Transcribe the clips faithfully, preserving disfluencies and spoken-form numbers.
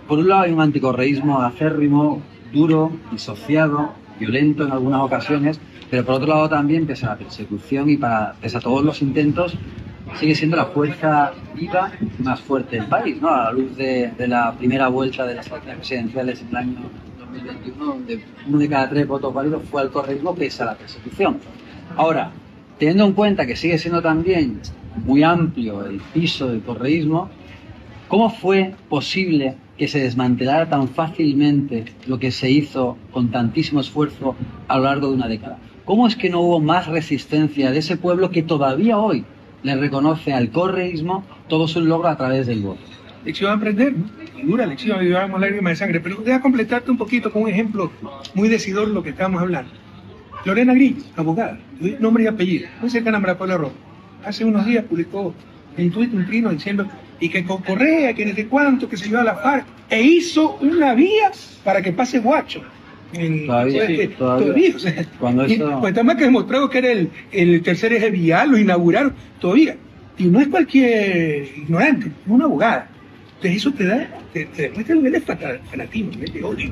por un lado hay un anticorreísmo acérrimo, duro, disociado, violento en algunas ocasiones, pero por otro lado también, pese a la persecución y para, pese a todos los intentos, sigue siendo la fuerza viva más fuerte del país, ¿no? A la luz de, de la primera vuelta de las elecciones presidenciales en el año dos mil veintiuno, donde uno de cada tres votos válidos fue al correísmo pese a la persecución. Ahora, teniendo en cuenta que sigue siendo también muy amplio el piso del correísmo, ¿cómo fue posible que se desmantelara tan fácilmente lo que se hizo con tantísimo esfuerzo a lo largo de una década? ¿Cómo es que no hubo más resistencia de ese pueblo que todavía hoy le reconoce al correísmo todo su logro a través del voto? Lección a aprender, ¿no? Dura lección, llevamos lágrimas de sangre. Pero deja completarte un poquito con un ejemplo muy decidor de lo que estamos hablando. Lorena Grillo, abogada, nombre y apellido, muy cercana a María Paula Rojas. Hace unos días publicó en Twitter un trino diciendo y que con Correa, que desde cuánto, que se llevó a la FARC, e hizo una vía para que pase Guacho. En, todavía, pues, sí, eh, todavía. todavía o sea, Cuando y, eso... pues también que demostrado que era el, el tercer eje vial, lo inauguraron, todavía. Y no es cualquier ignorante, es una abogada. Entonces eso te da, te, te demuestra el nivel de fanatismo, el nivel de odio.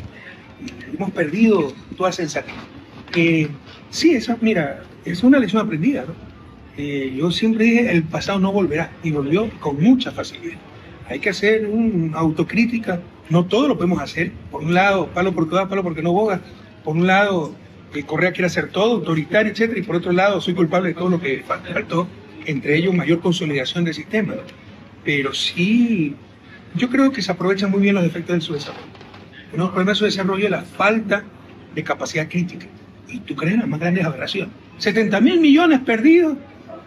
Y hemos perdido toda sensatez. Eh, sí, eso, mira, es una lección aprendida, ¿no? Eh, yo siempre dije, el pasado no volverá, y volvió con mucha facilidad. Hay que hacer una autocrítica, no todo lo podemos hacer. Por un lado, palo por todas, palo porque no boga. Por un lado, el Correa quiere hacer todo, autoritario, etcétera, y por otro lado, soy culpable de todo lo que faltó, entre ellos mayor consolidación del sistema, ¿no? Pero sí, yo creo que se aprovechan muy bien los efectos del subdesarrollo. Uno de los problemas del subdesarrollo es la falta de capacidad crítica. Y tú crees las más grandes aberraciones. setenta mil millones perdidos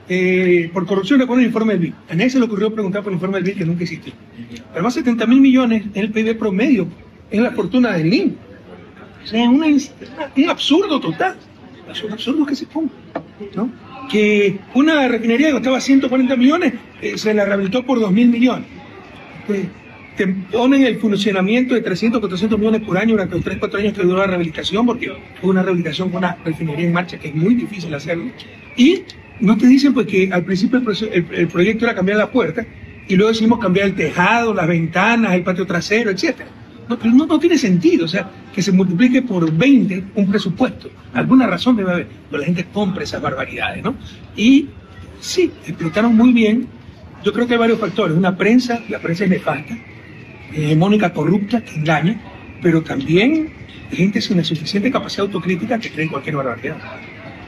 eh, por corrupción, recuerda el informe del B I D. A nadie se le ocurrió preguntar por el informe del B I D que nunca existió. Pero más setenta mil millones es el P I B promedio, es la fortuna del L I N. O sea, es una, un absurdo total. Es un absurdo que se ponga, ¿no? Que una refinería que costaba ciento cuarenta millones eh, se la rehabilitó por dos mil millones. Eh, te ponen el funcionamiento de trescientos, cuatrocientos millones por año durante los tres, cuatro años que duró la rehabilitación, porque fue una rehabilitación con una refinería en marcha que es muy difícil hacerlo. Y no te dicen pues que al principio el, el, el proyecto era cambiar la puerta y luego decimos cambiar el tejado, las ventanas, el patio trasero, etcétera. No, pero no, no tiene sentido, o sea, que se multiplique por veinte un presupuesto. Alguna razón debe haber, pero la gente compra esas barbaridades, ¿no? Y sí, explotaron muy bien. Yo creo que hay varios factores. Una prensa, la prensa es nefasta, hegemónica, corrupta, que engaña, pero también gente sin la suficiente capacidad autocrítica que cree en cualquier barbaridad.